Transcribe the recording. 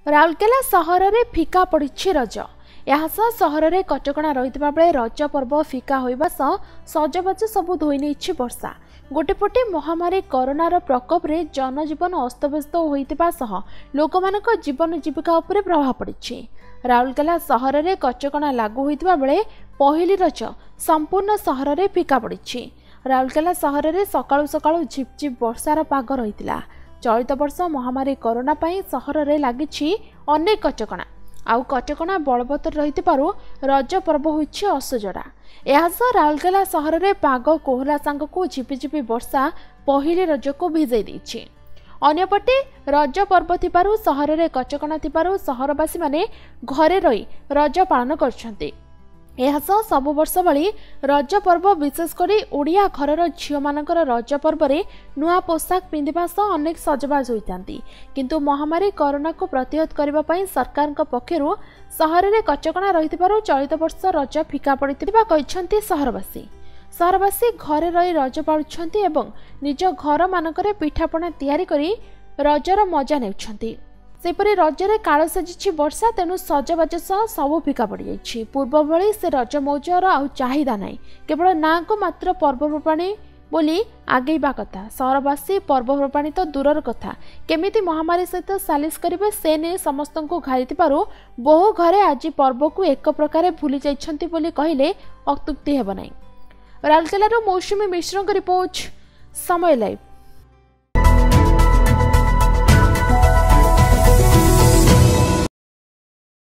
ରାଉରକେଲା ସହରରେ ଫିକା ପଡ଼ିଛି ରଜ। ଏହା ସହ ସହରରେ କଟକଣା ରହିଥିବା ବେଳେ ରଜ ପର୍ବ ଫିକା ହୋଇବା ସହ ସଜବାଜ ସବୁ ଧୋଇ ନେଇଛି ବର୍ଷା। ଗୋଟେପଟେ ମହାମାରୀ କରୋନାର ପ୍ରକୋପରେ ଜନଜୀବନ ଅସ୍ତବ୍ୟସ୍ତ ହୋଇଥିବା ସହ ଲୋକମାନଙ୍କ ଜୀବନ ଜୀବିକା ଉପରେ ପ୍ରଭାବ ପଡ଼ିଛି। ରାଉରକେଲା ସହରରେ କଟକଣା ଲାଗୁ ହୋଇଥିବା ବେଳେ ପହିଲି ରଜ ସମ୍ପୂର୍ଣ୍ଣ ସହରରେ ଫିକା ପଡ଼ିଛି। ରାଉରକେଲା ସହରରେ ସକାଳୁ ସକାଳୁ ଝିପଝିପ୍ ବର୍ଷାର ପାଗ ରହିଥିଲା। ଚଳିତ ବର୍ଷ ମହାମାରୀ କରୋନା ପାଇଁ ସହରରେ ଲାଗିଛି ଅନେକ କଟକଣା। ଆଉ କଟକଣା ବଳବତ୍ତର ରହିଥିବାରୁ ରଜ ପର୍ବ ହୋଇଛି ଅସଜଡ଼ା। ଏହାସହ ରାଉରକେଲା ସହରରେ ପାଗ କୋହଲା ସାଙ୍ଗକୁ ଝିପିଝିପି ବର୍ଷା ପହିଲି ରଜକୁ ଭିଜେଇ ଦେଇଛି। ଅନ୍ୟପଟେ ରଜ ପର୍ବ ଥିବାରୁ ସହରରେ କଟକଣା ଥିବାରୁ ସହରବାସୀମାନେ ଘରେ ରହି ରଜ ପାଳନ କରୁଛନ୍ତି। ଏହାସହ ସବୁ ବର୍ଷ ଭଳି ରଜ ପର୍ବ ବିଶେଷ କରି ଓଡ଼ିଆ ଘରର ଝିଅମାନଙ୍କର ରଜ ପର୍ବରେ ନୂଆ ପୋଷାକ ପିନ୍ଧିବା ସହ ଅନେକ ସଜବାଜ ହୋଇଥାନ୍ତି। କିନ୍ତୁ ମହାମାରୀ କରୋନାକୁ ପ୍ରତିହତ କରିବା ପାଇଁ ସରକାରଙ୍କ ପକ୍ଷରୁ ସହରରେ କଟକଣା ରହିଥିବାରୁ ଚଳିତ ବର୍ଷ ରଜ ଫିକା ପଡ଼ିଥିବା କହିଛନ୍ତି ସହରବାସୀ ଘରେ ରହି ରଜ ପାଳୁଛନ୍ତି ଏବଂ ନିଜ ଘରମାନଙ୍କରେ ପିଠାପଣା ତିଆରି କରି ରଜର ମଜା ନେଉଛନ୍ତି। ସେପରି ରଜରେ କାଳ ସାଜିଛି ବର୍ଷା, ତେଣୁ ସଜବାଜ ସହ ସବୁ ଫିକା ପଡ଼ିଯାଇଛି। ପୂର୍ବ ଭଳି ସେ ରଜ ମୌଜର ଆଉ ଚାହିଦା ନାହିଁ। କେବଳ ନାଁକୁ ମାତ୍ର ପର୍ବପର୍ବାଣୀ ବୋଲି ଆଗେଇବା କଥା। ସହରବାସୀ ପର୍ବପର୍ବାଣୀ ତ ଦୂରର କଥା, କେମିତି ମହାମାରୀ ସହିତ ସାଲିସ କରିବେ ସେ ନେଇ ସମସ୍ତଙ୍କୁ ଘାରିଥିବାରୁ ବହୁ ଘରେ ଆଜି ପର୍ବକୁ ଏକ ପ୍ରକାରେ ଭୁଲି ଯାଇଛନ୍ତି ବୋଲି କହିଲେ ଅତ୍ୟୁକ୍ତି ହେବ ନାହିଁ। ରାଉରକେଲାରୁ ମୌସୁମୀ ମିଶ୍ରଙ୍କ ରିପୋର୍ଟ, ସମୟ ଲାଇଭ୍।